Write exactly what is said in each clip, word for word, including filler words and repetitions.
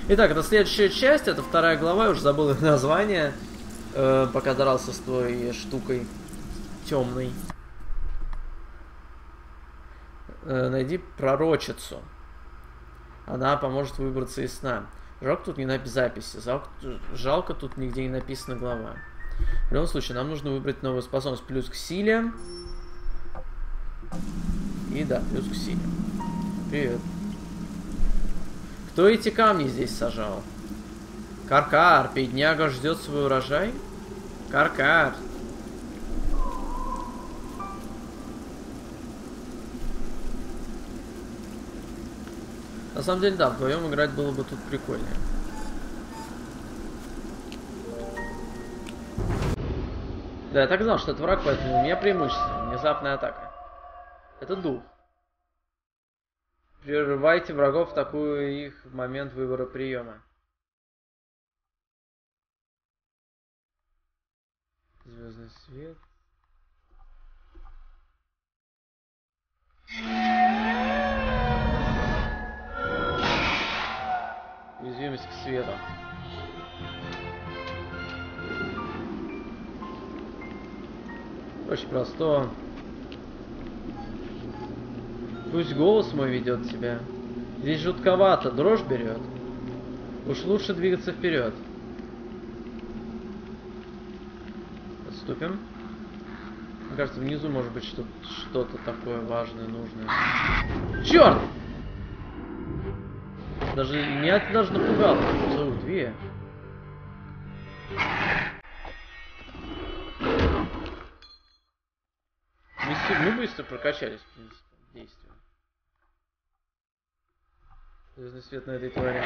Итак, это следующая часть, это вторая глава, я уже забыл их название, э, пока дрался с той штукой темной. Э, найди пророчицу. Она поможет выбраться из сна. Жалко, тут не на записи, жалко, жалко, тут нигде не написана глава. В любом случае, нам нужно выбрать новую способность плюс к силе. И да, плюс к силе. Привет. Кто эти камни здесь сажал? Каркар, бедняга ждет свой урожай? Каркар. На самом деле, да, вдвоем играть было бы тут прикольнее. Да, я так знал, что это враг, поэтому у меня преимущество. Внезапная атака. Это дух. Прерывайте врагов, атакуя их в момент выбора приема. Звездный свет. Уязвимость к свету. Очень просто. Пусть голос мой ведет тебя. Здесь жутковато, дрожь берет. Уж лучше двигаться вперед. Отступим. Мне кажется, внизу может быть что-то такое важное, нужное. Черт! Даже меня это даже напугало. Целых две. Мы быстро прокачались, в принципе, действия. Звездный свет на этой твари.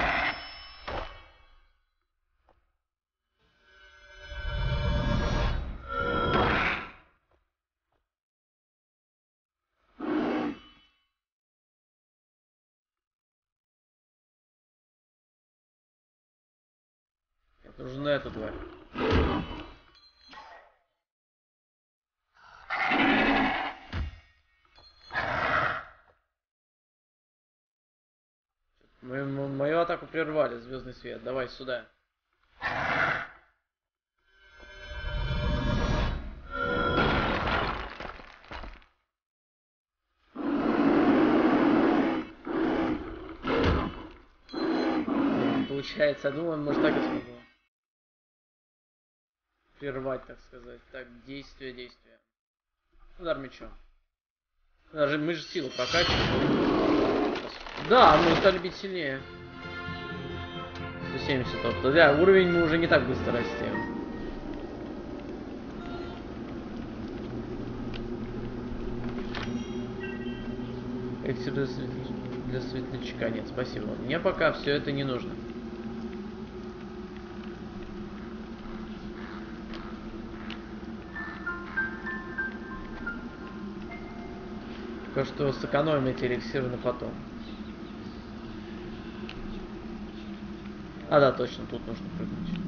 Мне нужен на эту тварь. Мою, мою атаку прервали, звездный свет. Давай сюда. Получается, я думаю, может так и смогу. Прервать, так сказать. Так, действие, действие. Удар мечом. Даже мы же силу прокачиваем. Да, мы стали бить сильнее. сто семьдесят опыта. Да, уровень мы уже не так быстро растем. Эликсир для, свет... для светлячка. Нет, спасибо. Мне пока все это не нужно. Пока что сэкономим эти эликсиры на потом. А, да, точно, тут нужно прыгнуть.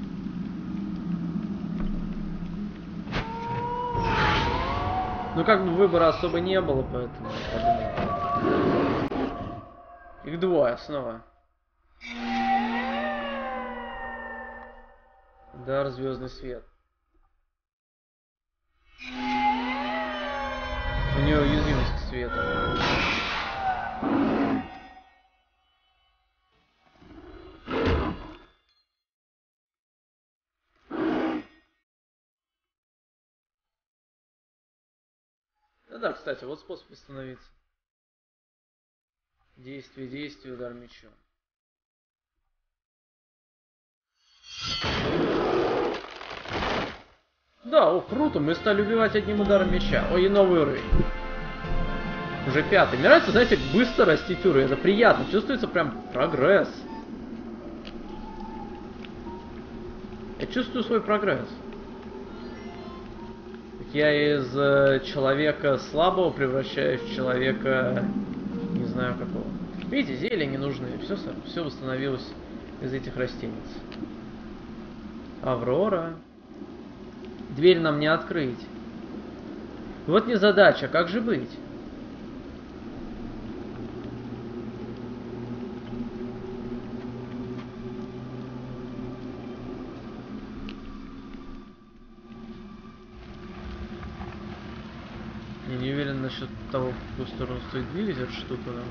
Ну, как бы выбора особо не было, поэтому я подумал. Их двое снова. Дар звездный свет. У нее уязвимость к свету. Да, кстати, вот способ восстановиться. Действие, действие, удар мечом. Да, о, круто, мы стали убивать одним ударом меча. Ой, и новый уровень. Уже пятый. Мне нравится, знаете, быстро растить уровень. Это приятно. Чувствуется прям прогресс. Я чувствую свой прогресс. Я из э, человека слабого превращаюсь в человека, не знаю какого. Видите, зелья не нужны. Все, все восстановилось из этих растениц. Аврора. Дверь нам не открыть. Вот не задача, как же быть? не уверен насчет того, в какую сторону стоит двигать эту штуку. Да?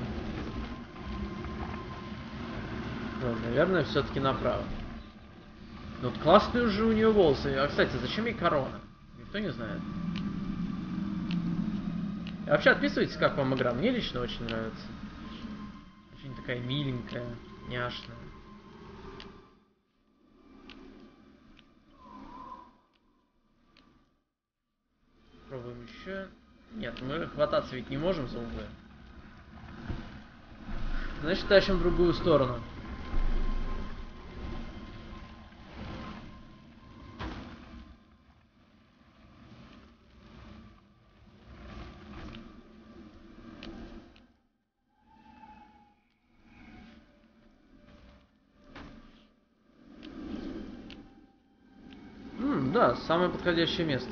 Ладно, наверное, все-таки направо. Но вот классные уже у нее волосы. А, кстати, зачем ей корона? Никто не знает. И вообще, отписывайтесь, как вам игра. Мне лично очень нравится. Очень такая миленькая, няшная. Пробуем еще. Нет, мы хвататься ведь не можем за углы. Значит, тащим в другую сторону. М, да, самое подходящее место.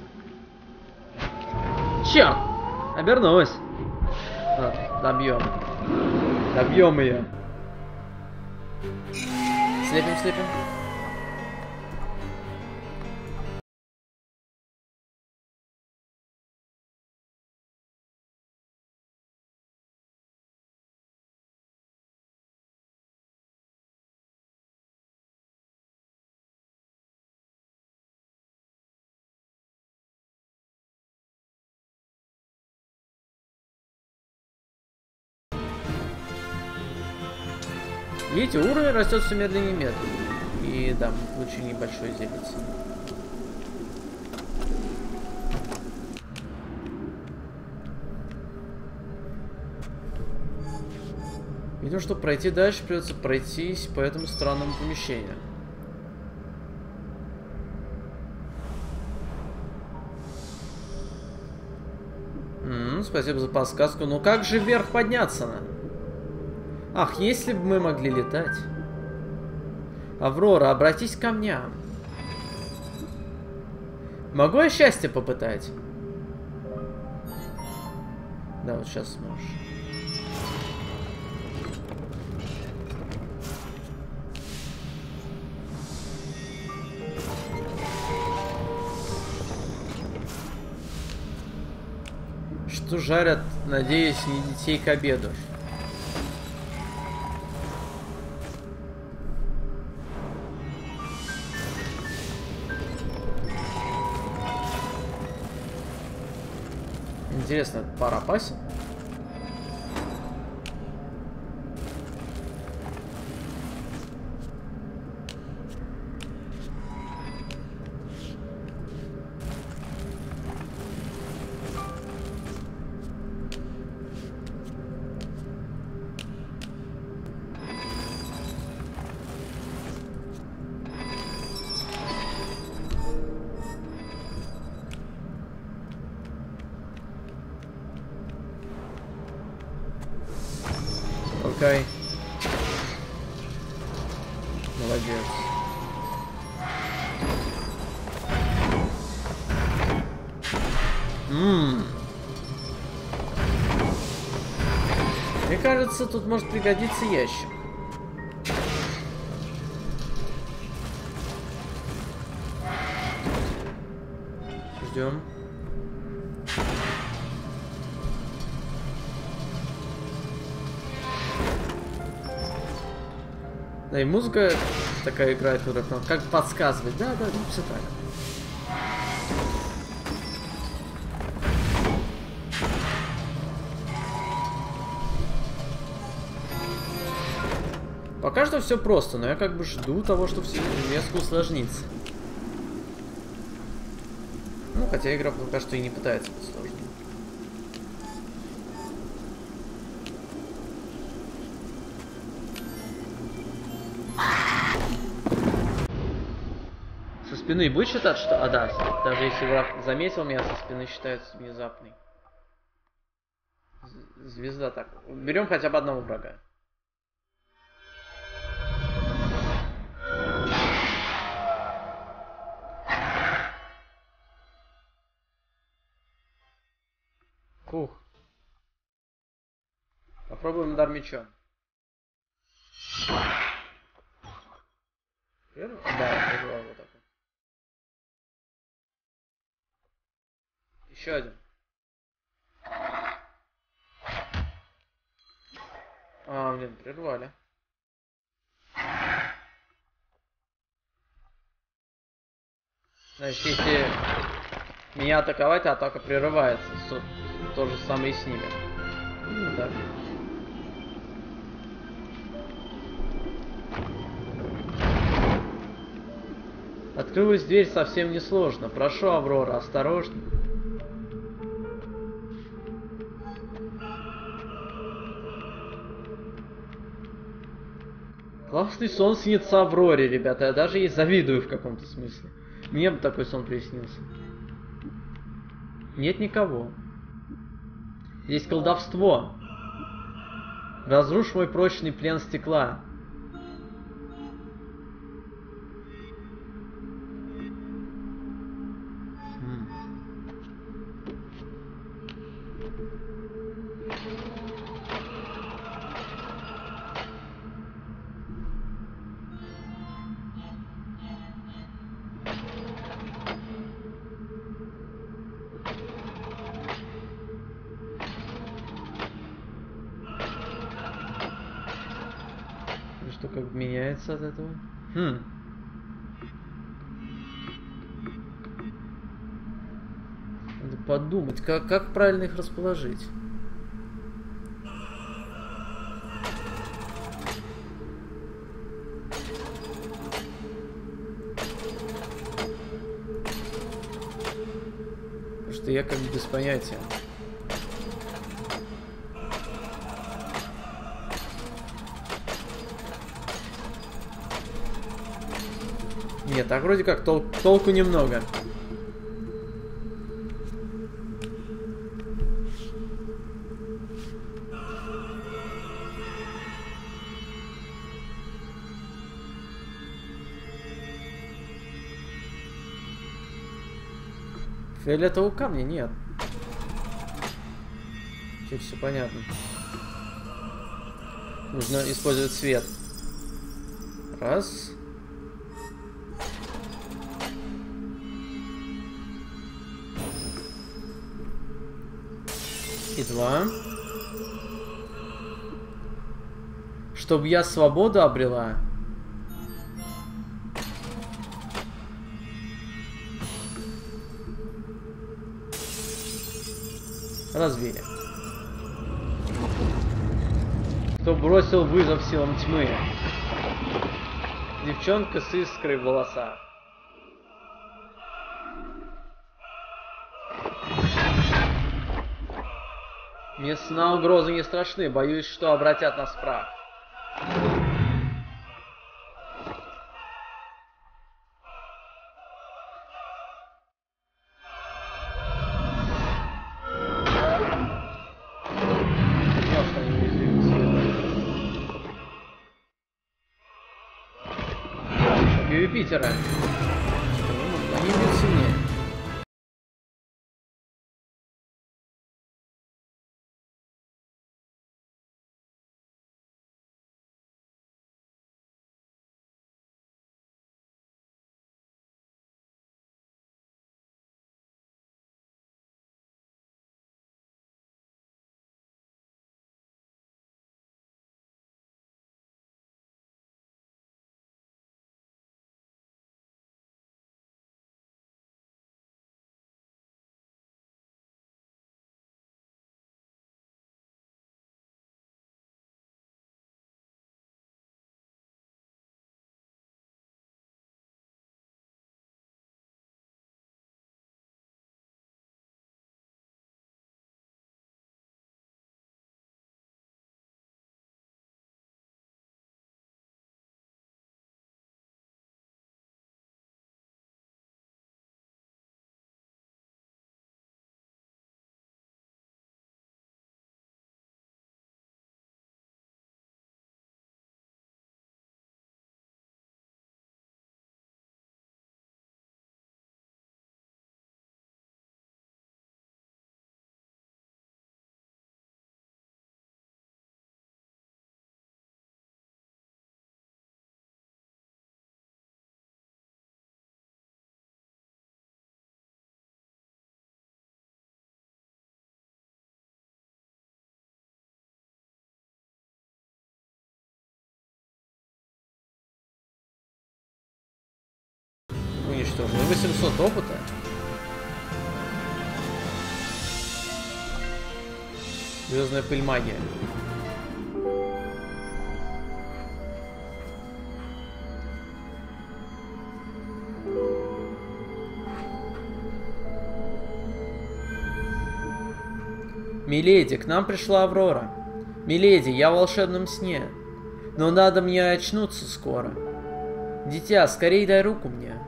Черт! Обернулась. Ладно, добьем. Добьем ее. Слепим, слепим. Видите, уровень растет все медленнее и медленнее. И да, мы получили небольшой зелень. Видимо, чтобы пройти дальше, придется пройтись по этому странному помещению. М-м, спасибо за подсказку. Ну как же вверх подняться-то? Ах, если бы мы могли летать. Аврора, обратись ко мне. Могу я счастье попытать? Да, вот сейчас сможешь. Что жарят, надеюсь, не детей к обеду. Интересно, пар опасен? Окей. Молодец. Ммм. Мне кажется, тут может пригодиться ящик. Ждем. Да, и музыка такая играет, которая как подсказывает. Да, да, ну все так. Пока что все просто, но я как бы жду того, что все резко усложнится. Ну, хотя игра пока что и не пытается быть сложной. Со спины будет считать, что... А, да, даже если враг заметил меня, со спины считается внезапный. Звезда так. Берем хотя бы одного врага. Фух. Попробуем удар мечом. Первый? Да, первый вот такой. Еще один. блин, прервали. Значит, если меня атаковать, атака прерывается. То же самое и с ними. Ну, да. Открылась дверь совсем несложно. Прошу, Аврора, осторожно. Классный сон снится Авроре, ребята. Я даже ей завидую в каком-то смысле. Мне бы такой сон приснился. Нет никого. Здесь колдовство. Разрушь мой прочный плен стекла. И что, как меняется от этого? Хм. Надо подумать, как, как правильно их расположить. Потому что я как бы без понятия. Нет, так вроде как тол толку немного. Фиолетового камня нет. Теперь все понятно. Нужно использовать свет. Раз. И два. Чтобы я свободу обрела. Развили. Кто бросил вызов силам тьмы? Девчонка с искрой в волосах. Мне сна угрозы не страшны, боюсь, что обратят нас в прах. Юпитера. Они бьют сильнее. уничтожено. восемьсот опыта. Звездная пыль магия. Миледи, к нам пришла Аврора. Миледи, я в волшебном сне. Но надо мне очнуться скоро. Дитя, скорей дай руку мне.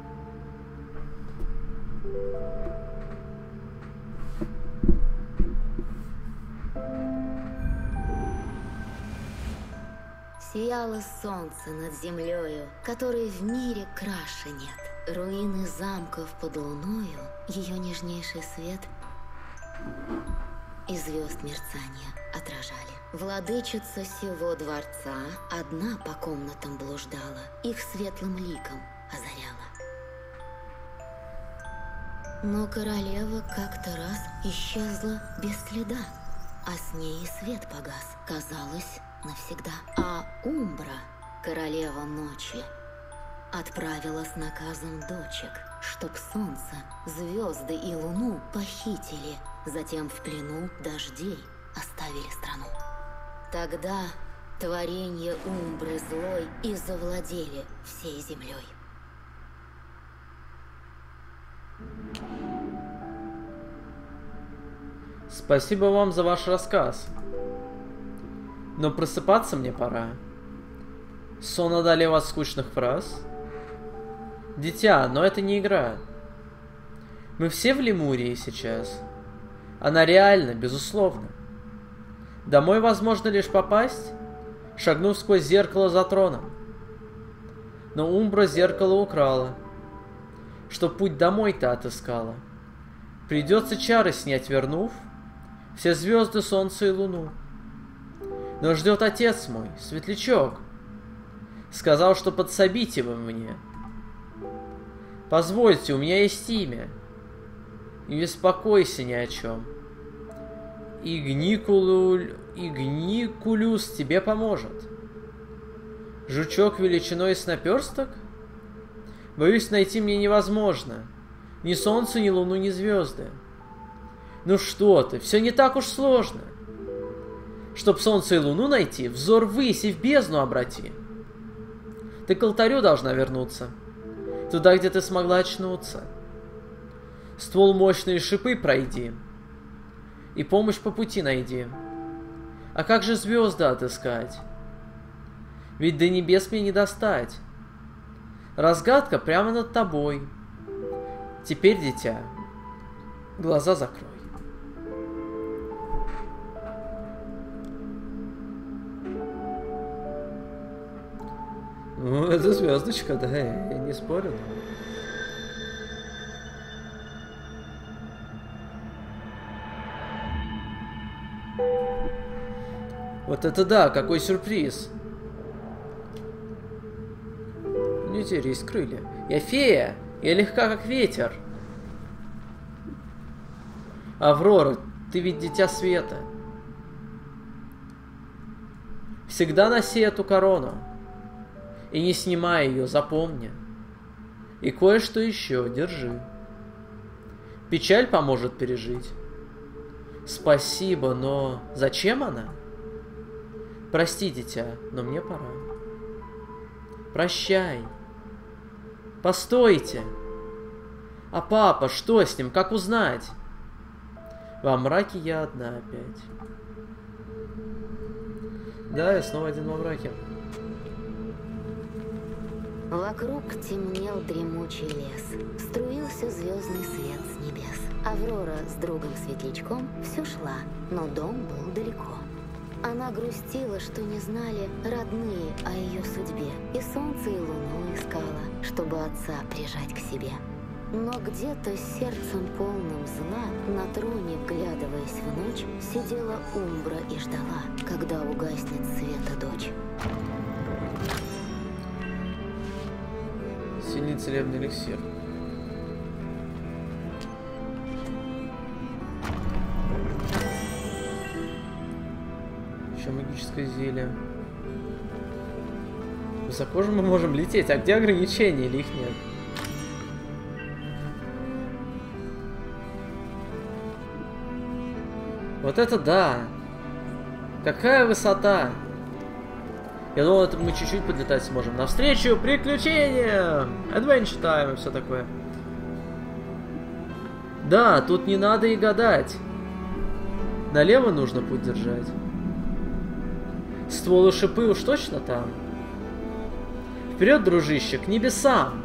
Сияло солнце над землею, которой в мире краше нет. Руины замков под луною, ее нежнейший свет и звезд мерцания отражали. Владычица сего дворца одна по комнатам блуждала, их светлым ликом озаряла. Но королева как-то раз исчезла без следа, а с ней и свет погас, казалось, навсегда. А Умбра, королева ночи, отправила с наказом дочек, чтоб солнце, звезды и луну похитили, затем в плену дождей оставили страну. Тогда творенье Умбры злой и завладели всей землей. Спасибо вам за ваш рассказ. Но просыпаться мне пора. Сон одолел от скучных фраз. Дитя, но это не игра. Мы все в Лемурии сейчас. Она реальна, безусловно. Домой возможно лишь попасть, шагнув сквозь зеркало за троном. Но Умбра зеркало украла, чтоб путь домой-то отыскала. Придется чары снять, вернув все звезды, солнце и луну. Но ждет отец мой, светлячок. Сказал, что подсобите вы мне. Позвольте, у меня есть имя. Не беспокойся ни о чем. Игникулю... Игникулюс тебе поможет. Жучок величиной с наперсток? Боюсь, найти мне невозможно. Ни солнце, ни луну, ни звезды. Ну что ты, все не так уж сложно. Чтоб солнце и луну найти, взор ввысь и в бездну обрати. Ты к алтарю должна вернуться, туда, где ты смогла очнуться. Ствол мощные шипы пройди, и помощь по пути найди. А как же звезды отыскать? Ведь до небес мне не достать. Разгадка прямо над тобой. Теперь, дитя, глаза закрой. Ну, это звездочка, да, я не спорю. Вот это да, какой сюрприз. Не терясь крылья. Я фея, я легка, как ветер. Аврора, ты ведь дитя света. Всегда носи эту корону. И не снимай ее, запомни. И кое-что еще держи. Печаль поможет пережить. Спасибо, но зачем она? Прости, дитя, но мне пора. Прощай. Постойте. А папа, что с ним? Как узнать? Во мраке я одна опять. Да, я снова один во мраке. Вокруг темнел дремучий лес, струился звездный свет с небес. Аврора с другом-светлячком все шла, но дом был далеко. Она грустила, что не знали родные о ее судьбе, и солнце и луну искала, чтобы отца прижать к себе. Но где-то с сердцем полным зла, на троне, вглядываясь в ночь, сидела Умбра и ждала, когда угаснет света дочь. Сильный целебный эликсир. Еще магическое зелье. Высоко же мы можем лететь, а где ограничения или их нет? Вот это да! Какая высота! Я думал, это мы чуть-чуть подлетать сможем. Навстречу приключениям! Adventure time и все такое. Да, тут не надо и гадать. Налево нужно путь держать. Стволы шипы уж точно там. Вперед, дружище, к небесам!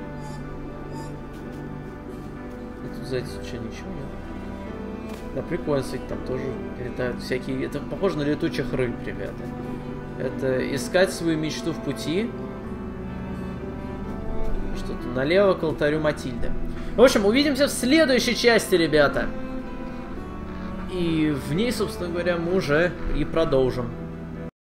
И тут, знаете, что, ничего нет? Да, прикольно, кстати, там тоже летают всякие... Это похоже на летучих рыб, ребята. Это искать свою мечту в пути. Что-то налево к алтарю Матильды. В общем, увидимся в следующей части, ребята. И в ней, собственно говоря, мы уже и продолжим.